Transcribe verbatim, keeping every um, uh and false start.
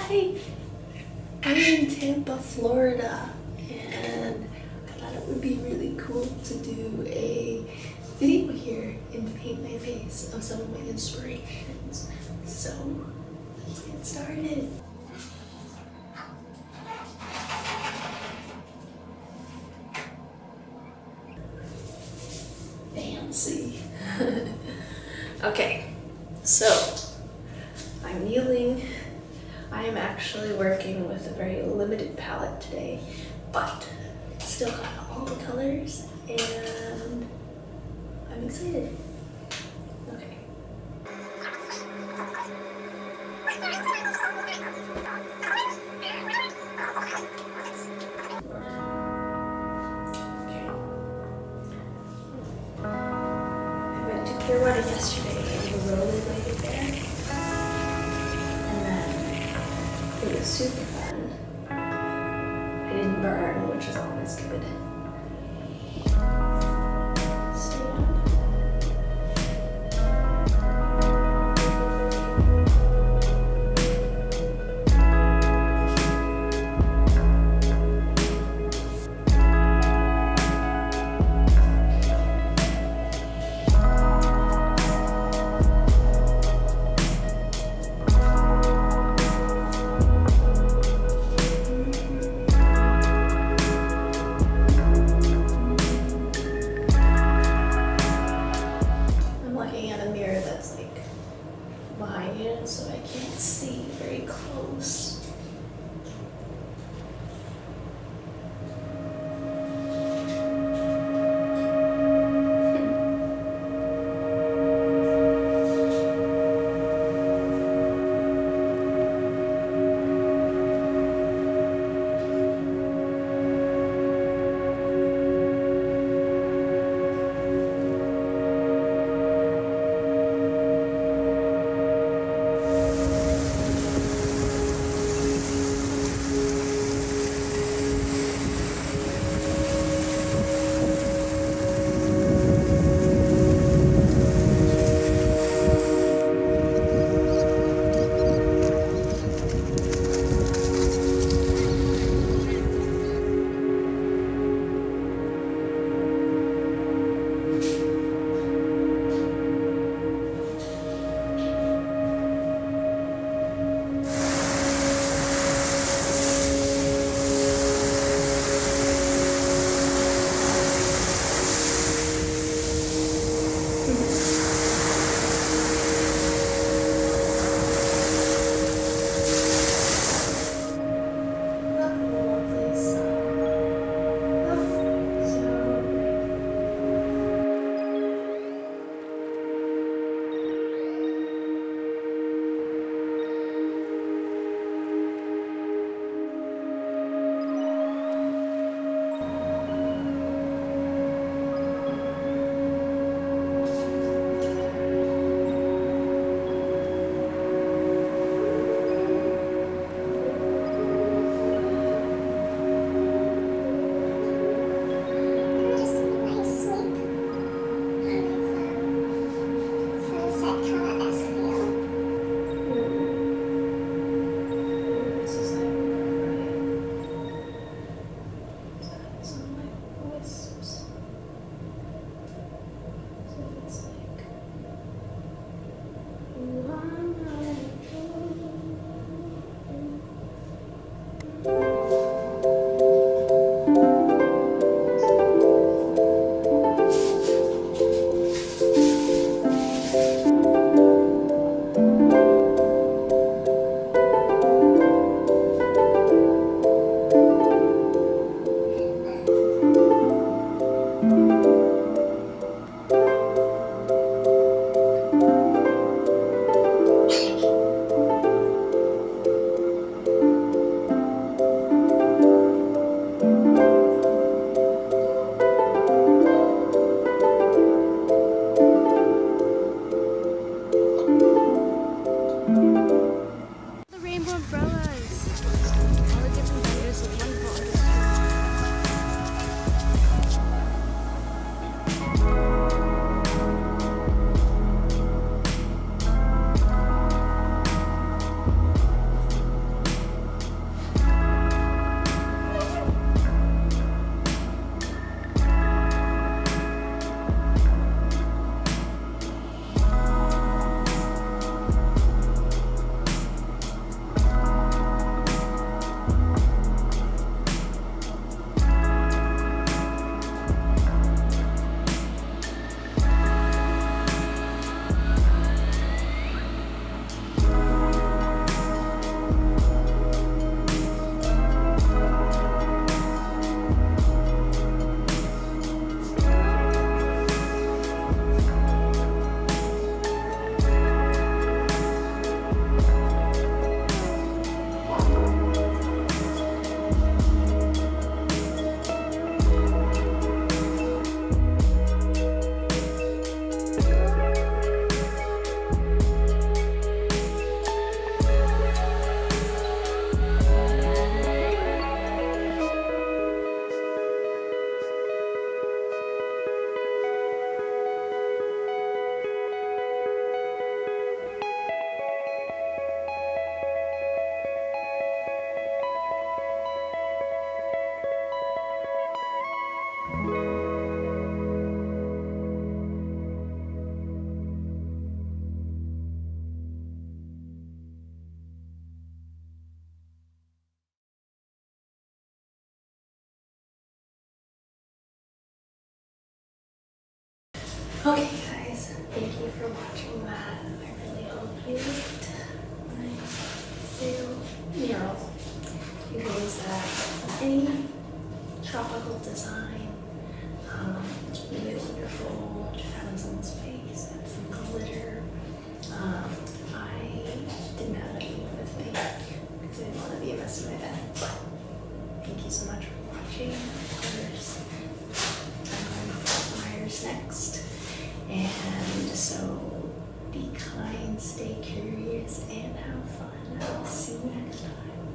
Hi, I'm in Tampa, Florida, and I thought it would be really cool to do a video here and paint my face of some of my inspirations. So let's get started. Fancy. Okay, so I'm kneeling. I am actually working with a very limited palette today, but it's still got all the colors and I'm excited. Okay. I went to Clearwater yesterday and we rollerbladed there. It was super fun. I didn't burn, which is always good. Stand. Behind you, so I can't see very close. Okay guys, thank you for watching that. I really hope you liked my fail mural. You can use that on any tropical design. Um, really wonderful, just having someone's face and some glitter. Um, I didn't have anyone with me because I didn't want to be a mess in my bed. But thank you so much for watching. Of course, I'm going to Fort Myers next. And so be kind, stay curious, and have fun. I'll see you next time.